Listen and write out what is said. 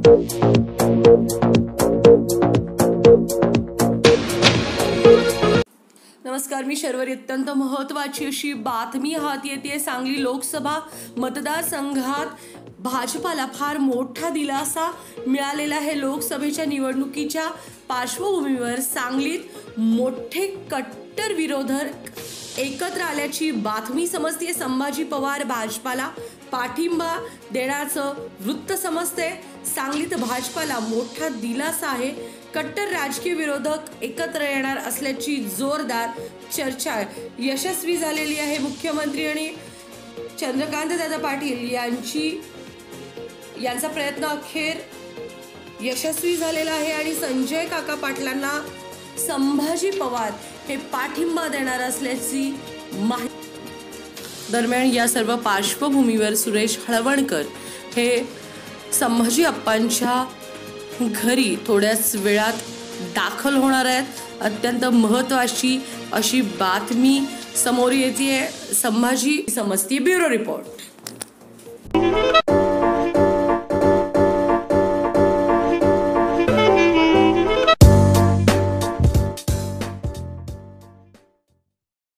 नमस्कार, मी शर्वरी. अत्यंत महत्त्वाची अशी बातमी हाती येते. सांगली लोकसभा मतदारसंघात भाजपाला फार मोठा दिलासा मिळालेला आहे. लोकसभेच्या निवडणुकीच्या पार्श्वभूमीवर सांगलीत मोठे कट्टर विरोधक एकत्र आल्याची बातमी समजते. संभाजी पवार भाजपाला पाठिंबा देण्याचं वृत्त समजते. सांगलीत भाजपाला मोठा दिलासा आहे. कट्टर राजकीय विरोधक एकत्र येणार असल्याची जोरदार चर्चा यशस्वी झालेली आहे. मुख्यमंत्री आणि चंद्रकांतदादा पाटील यांचा प्रयत्न अखेर यशस्वी झालेला आहे आणि संजय काका पाटलांना संभाजी पवार हे पाठिंबा देणार असल्याची माहिती. दरम्यान या सर्व पार्श्वभूमीवर सुरेश हळवणकर हे संभाजी अप्पांच्या घरी थोड्याच वेळात दाखल होणार आहेत. अत्यंत महत्त्वाची अशी बातमी समोर येते. संभाजी समजती. Bureau report.